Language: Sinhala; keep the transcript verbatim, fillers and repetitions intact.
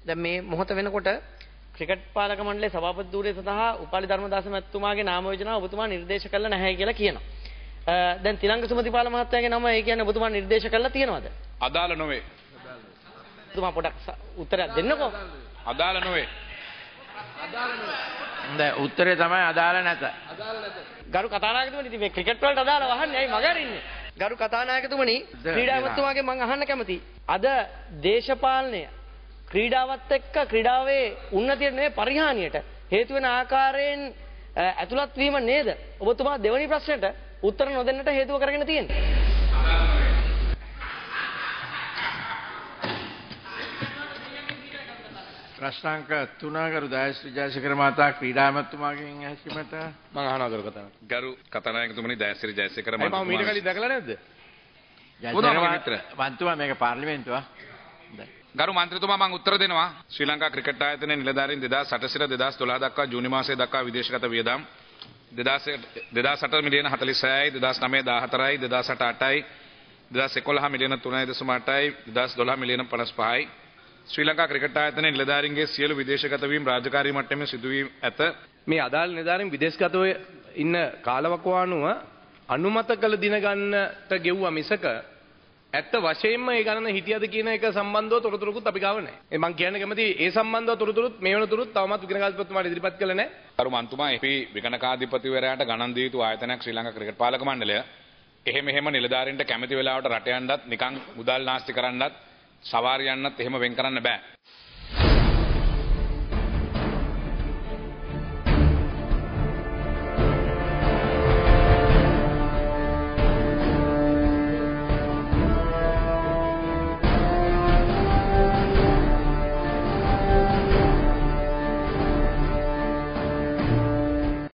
දැන් මේ මොහොත වෙනකොට ක්‍රිකට් පාලක මණ්ඩලයේ සභාපති ධූරය සඳහා උපාලි ධර්මදාස මැතිතුමාගේ නාම යෝජනාව ඔබතුමා නිර්දේශ කළා නැහැ කියලා කියනවා. දැන් තිලංග සුමතිපාල මහත්තයාගේ නම ඒ කියන්නේ ඔබතුමා නිර්දේශ කළා තියෙනවද? අදාළ නොවේ. ඔබතුමා පොඩක් උත්තරයක් දෙන්නකෝ. අදාළ නොවේ. අදාළ නොවේ. දැන් උත්තරේ තමයි අදාළ නැත. අදාළ නැත. ගරු කතානායකතුමනි ඉතින් මේ ක්‍රිකට් වලට අදාළව අහන්නේ ඇයි මගහරින්නේ? ගරු කතානායකතුමනි ක්‍රීඩා ඇමතුමාගෙන් මම අහන්න කැමතියි. අද දේශපාලනය ක්‍රීඩාවත් එක්ක ක්‍රීඩාවේ උන්නතියට නෙවෙයි පරිහානියට හේතු වෙන ආකාරයෙන් ඇතුළත් වීම නේද? ඔබතුමා දෙවැනි ප්‍රශ්නෙට උත්තර නොදෙන්නට හේතුව කරගෙන තියෙන්නේ. ප්‍රශ්නාංක තුන කරු දයශ්‍රී ජයසේකර මහතා ක්‍රීඩා ඇමතුමාගෙන් ඇසීමට මම අහනවා කරු කතානායක. ගරු කතානායකතුමනි දයශ්‍රී ජයසේකර මහතා. මම මීට කලින් දැකලා නැද්ද? මන්තුමා මේක පාර්ලිමේන්තුව. ගරු මන්ත්‍රීතුමා මම උත්තර දෙනවා. ශ්‍රී ලංකා ක්‍රිකට් ආයතනයේ නිලධාරීන් දෙදාස් අට සිට දෙදාස් දොළහ දක්වා ජූනි මාසයේ දක්වා විදේශගත වියදම් දෙදාස් අට මිලියන හතළිස් හයයි, දෙදාස් නවය දාහතරයි, දෙදාස් අට අටයි, දෙදාස් එකොළහ මිලියන තුනයි දශම අටයි, දෙදාස් දොළහ මිලියන පනස් පහයි. ශ්‍රී ලංකා ක්‍රිකට් ආයතනයේ නිලධාරීන්ගේ සියලු විදේශගත වීම රාජකාරී මට්ටමේ සිදු වී ඇත. මේ අදාළ නිලධාරීන් විදේශගතව ඉන්න කාලවකවානුව අනුමත කළ දින ගන්නට ගෙව්වා මිසක ඇත්ත වශයෙන්ම ඒ ගණන හිටියද කියන එක සම්බන්ධව තොරතුරුකුත් අපි ගාව නැහැ. ඒ මම කියන්න කැමති ඒ සම්බන්ධව තොරතුරුත් මේ වෙනතුරුත් තවමත් විගණකාධිපතිතුමාට ඉදිරිපත් කළේ නැහැ. ගරු මන්තුමා අපි විගණකාධිපතිවරයාට ගණන් දිය යුතු ආයතනයක් ශ්‍රී ලංකා ක්‍රිකට් පාලක මණ්ඩලය. එහෙම එහෙම නිලධාරීන්ට කැමති වෙලාවට රට යන්නත් නිකන් මුදල් නාස්ති කරන්නත් සවාරි යන්නත් එහෙම වෙන් කරන්න බෑ.